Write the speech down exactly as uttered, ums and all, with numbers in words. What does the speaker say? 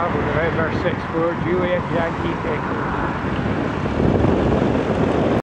start with November six four Juliet Yankee Echo.